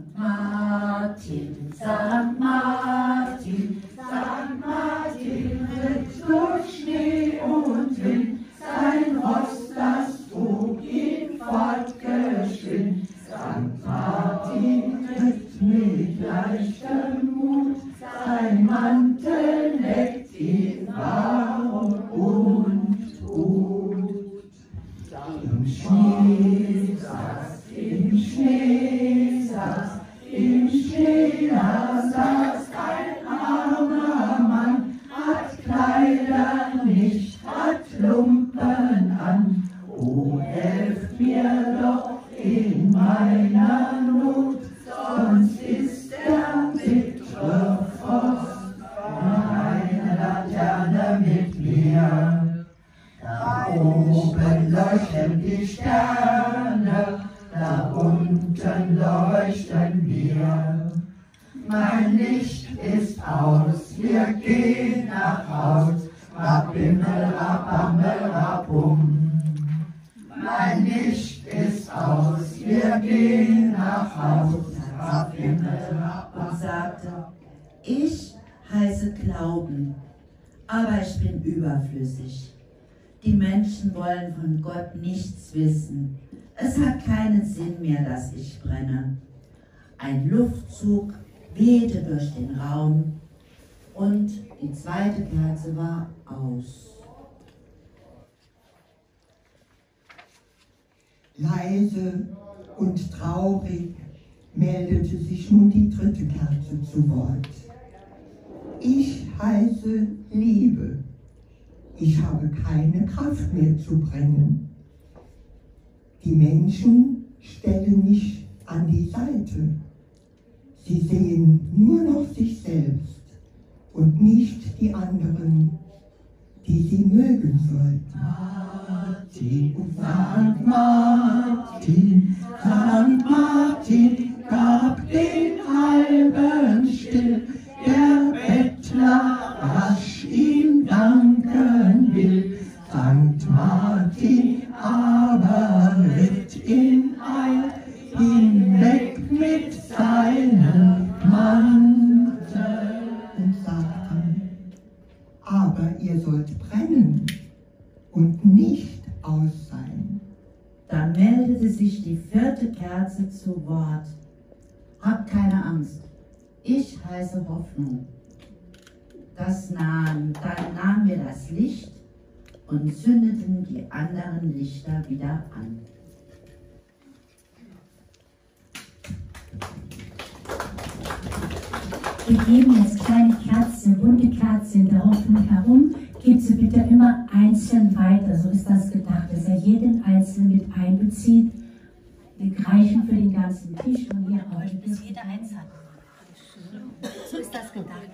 Sankt Martin, Sankt Martin ritt durch Schnee und Wind, sein Ross, das trug ihn fortgeschwind. Sankt Martin ritt mit leichtem Mut, sein Mantel deckt ihn warm und gut. Im Schnee saß, im Schnee saß, im Schnee da saß ein armer Mann, hat Kleider nicht, hat Lumpen an. O, helft mir doch in meiner Not, sonst ist der bittere Frost meine Laterne mit mir. Da oben leuchten die Sterne, da unten leuchten wir. Mein Licht ist aus, wir gehen nach Haus, Rabimmel, Rabammel, Rabum. Mein Licht ist aus, wir gehen nach Haus, Rabimmel, Rabam. Und sagte, ich heiße Glauben, aber ich bin überflüssig. Die Menschen wollen von Gott nichts wissen. Es hat keinen Sinn mehr, dass ich brenne. Ein Luftzug wehte durch den Raum und die zweite Kerze war aus. Leise und traurig meldete sich nun die dritte Kerze zu Wort. Ich heiße Liebe. Ich habe keine Kraft mehr zu brennen. Die Menschen stellen mich an die Seite. Sie sehen nur noch sich selbst und nicht die anderen, die sie mögen sollten. Martin, Sankt Martin, Sankt Martin gab den halben still, der Bettler rasch ihm danken will. Sankt Martin aber ritt in Eil hinweg mit seinem Mantel und sagte, aber ihr sollt brennen und nicht aus sein. Da meldete sich die vierte Kerze zu Wort. Habt keine Angst, ich heiße Hoffnung. Dann nahmen wir das Licht und zündeten die anderen Lichter wieder an. Wir geben jetzt kleine Kerzen, bunte Kerzen der Hoffnung herum. Gebt sie bitte immer einzeln weiter, so ist das gedacht, dass er jeden Einzelnen mit einbezieht. Wir reichen für den ganzen Tisch und hier auch. Bis jeder eins hat. So ist das gedacht.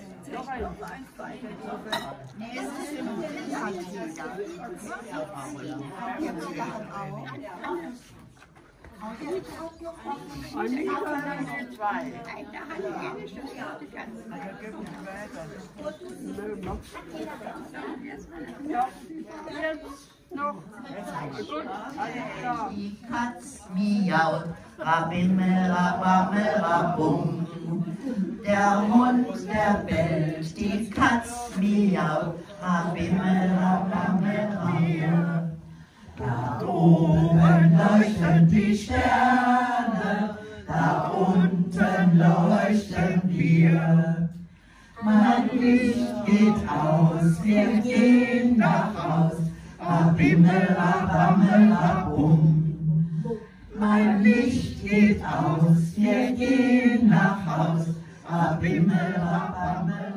Die Katz miaut, Rabimmel, Rabammel, Rabum. Der Hund, der bellt, die Katz miaut, Rabimmel, Rabammel, Rabum. Da oben leuchten die Sterne, da unten leuchten wir. Mein Licht geht aus, wir gehen nach Haus, Rabimmel, Rabammel, Rabum. Mein Licht geht aus, wir gehen nach Haus, Rabimmel, Rabammel.